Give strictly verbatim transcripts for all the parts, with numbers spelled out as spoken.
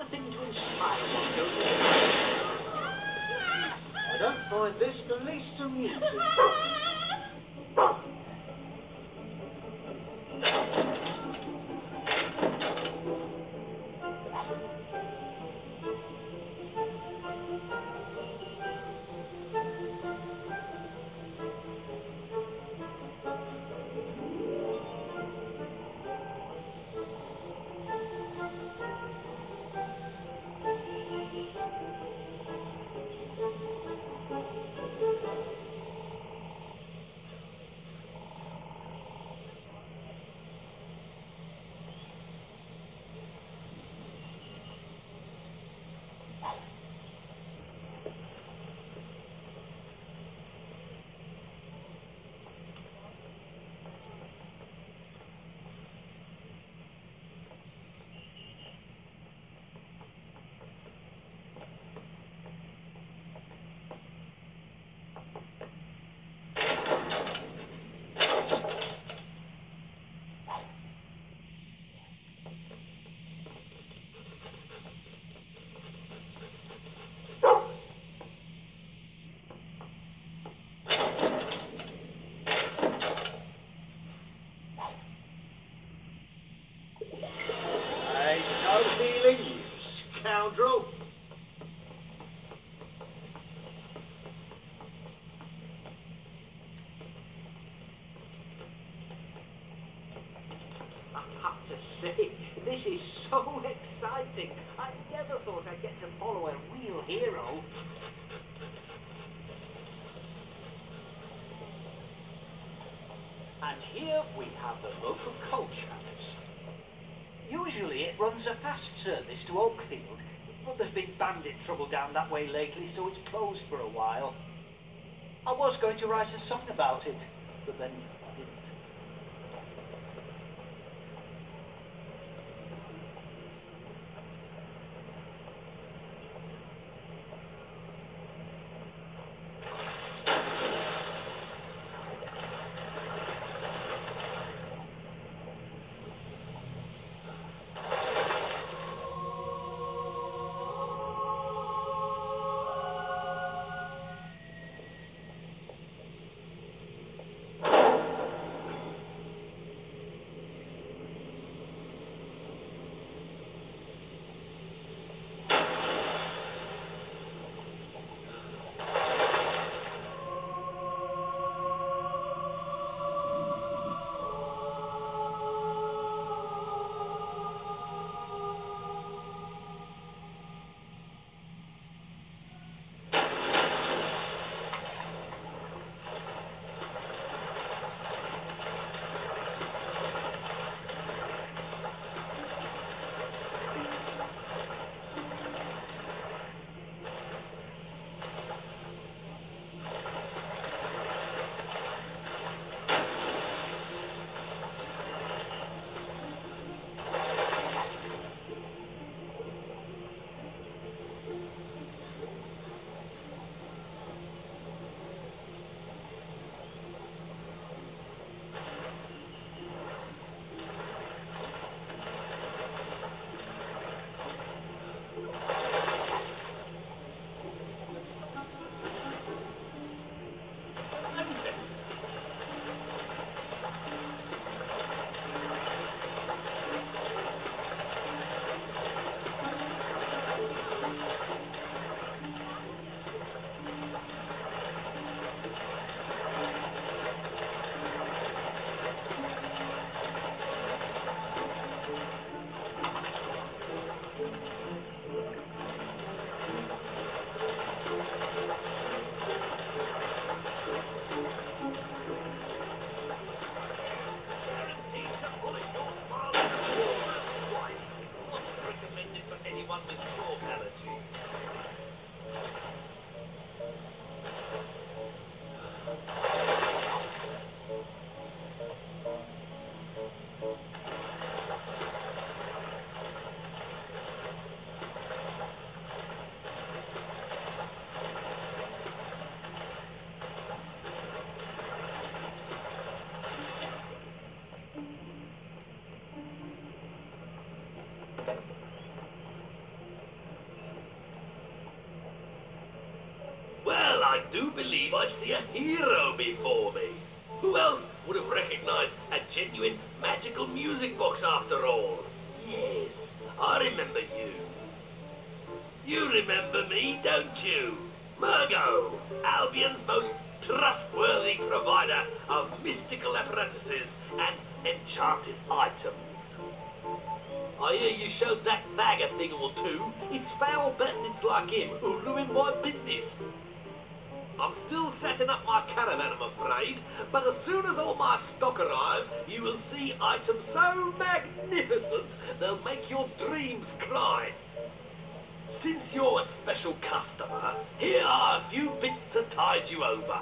nothing to inspire one, don't you? I don't find this the least amusing. Scoundrel! I have to say, this is so exciting. I never thought I'd get to follow a real hero. And here we have the local coach house. Usually it runs a fast service to Oakfield, but there's been bandit trouble down that way lately, so it's closed for a while. I was going to write a song about it, but then I didn't. I do believe I see a hero before me. Who else would have recognized a genuine magical music box after all? Yes, I remember you. You remember me, don't you? Murgo, Albion's most trustworthy provider of mystical apparatuses and enchanted items. I hear you showed that bag a thing or two. It's foul bandits like him who ruin my business. I'm still setting up my caravan, I'm afraid, but as soon as all my stock arrives, you will see items so magnificent they'll make your dreams cry. Since you're a special customer, here are a few bits to tide you over.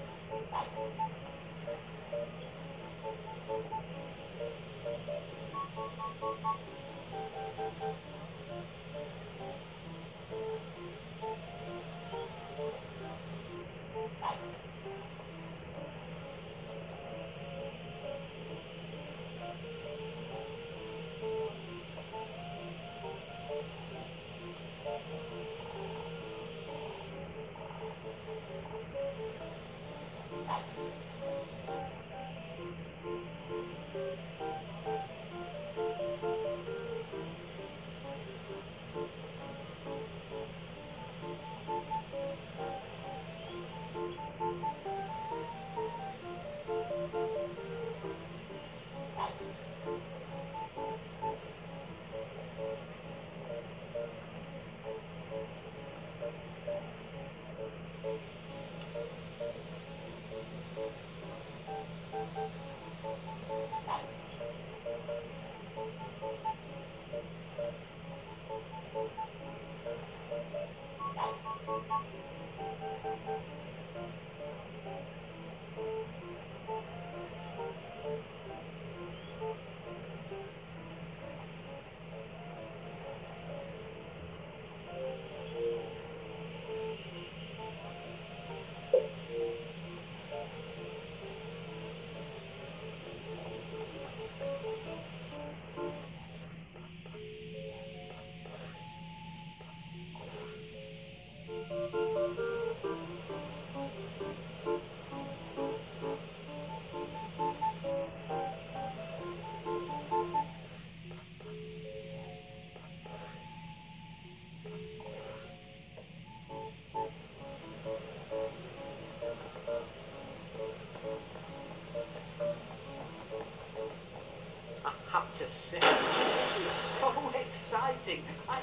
To say, this is so exciting. I...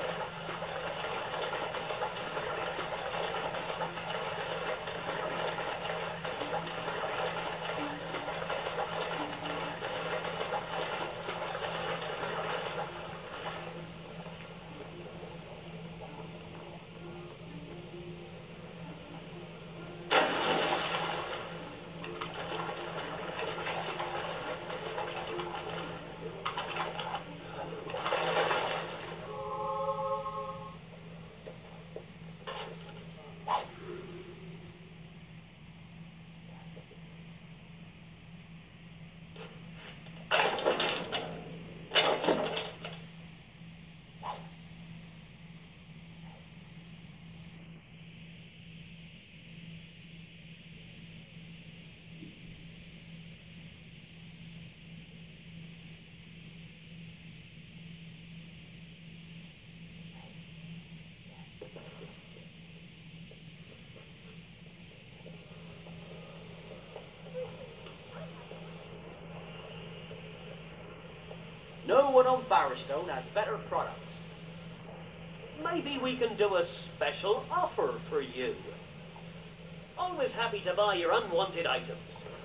No one on Barristone has better products. Maybe we can do a special offer for you. Always happy to buy your unwanted items.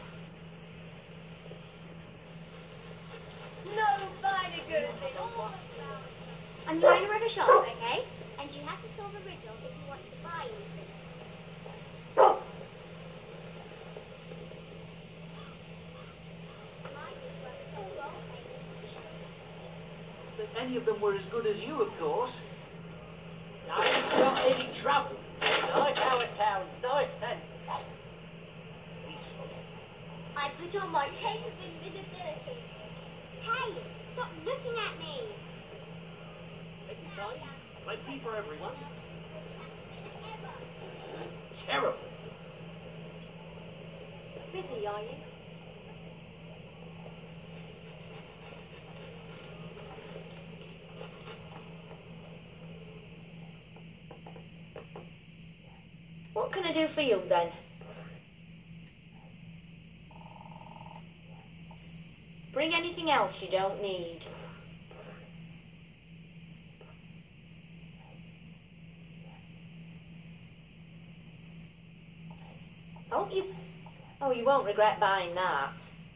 No finer goods in all I'm the owner of a shop, okay? And you have to solve a riddle if you want to buy anything. If any of them were as good as you, of course. Nice got any trouble. Like our town, nice and peaceful. I put on my cape of invisibility. Hey, stop looking at me. Take your time. Plenty for everyone. terrible. Busy, are you? What can I do for you then? Bring anything else you don't need. Oh, you... Oh, you won't regret buying that.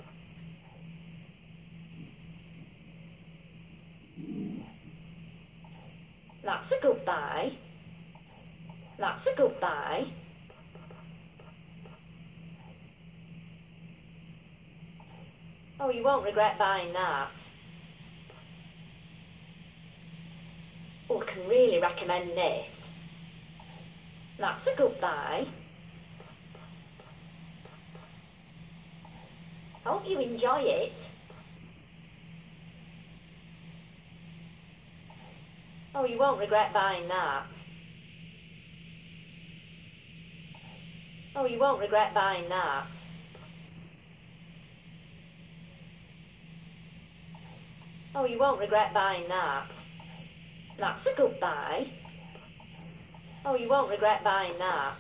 That's a good buy. That's a good buy. Oh, you won't regret buying that. Oh, I can really recommend this. That's a good buy. Hope you enjoy it. Oh, you won't regret buying that. Oh, you won't regret buying that. Oh, you won't regret buying that. That's a good buy. Oh, you won't regret buying that.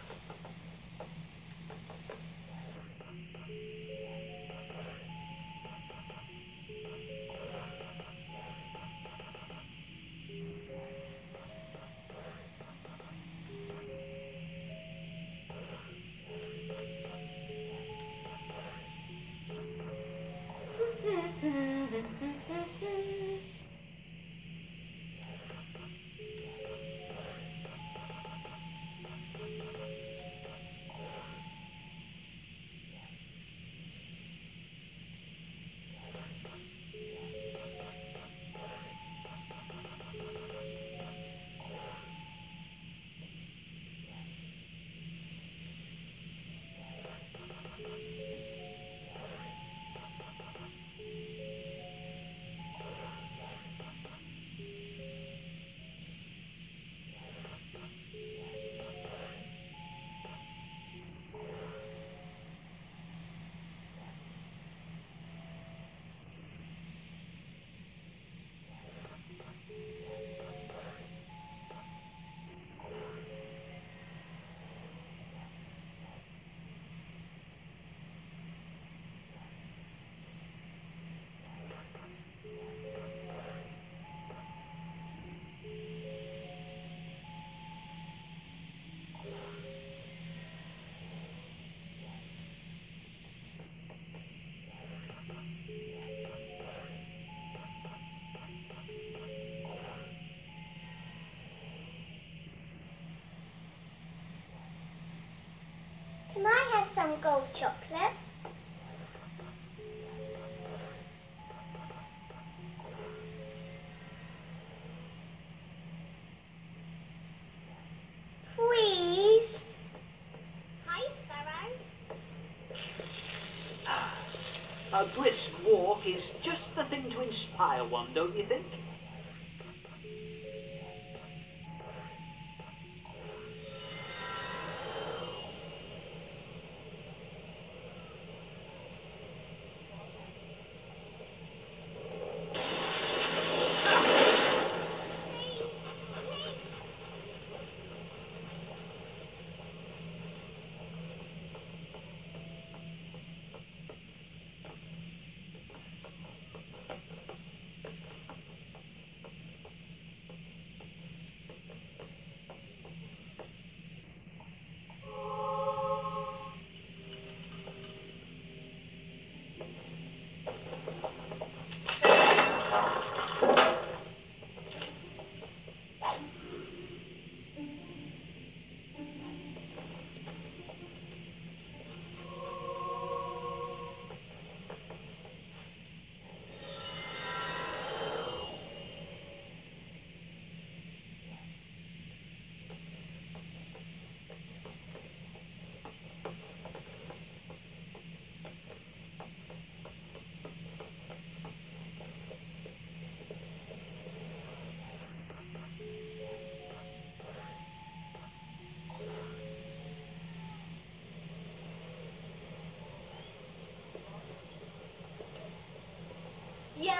Can I have some gold chocolate? Please. Hi, Sparrow. A brisk walk is just the thing to inspire one, don't you think?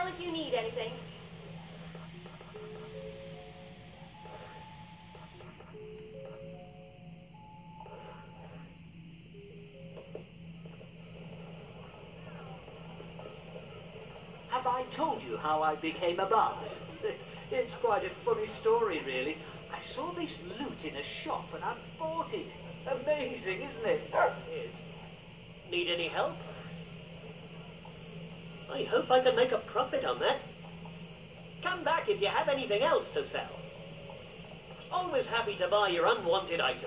bell if you need anything. Have I told you how I became a bard? It's quite a funny story, really. I saw this loot in a shop and I bought it. Amazing, isn't it? Yes. Need any help? I hope I can make a profit on that. Come back if you have anything else to sell. Always happy to buy your unwanted items.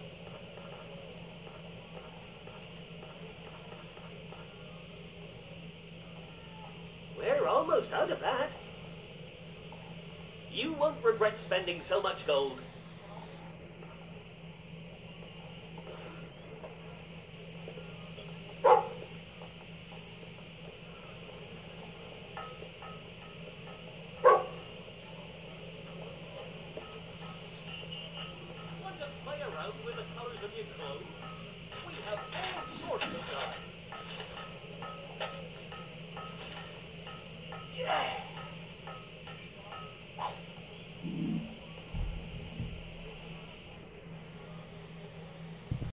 We're almost out of that. You won't regret spending so much gold.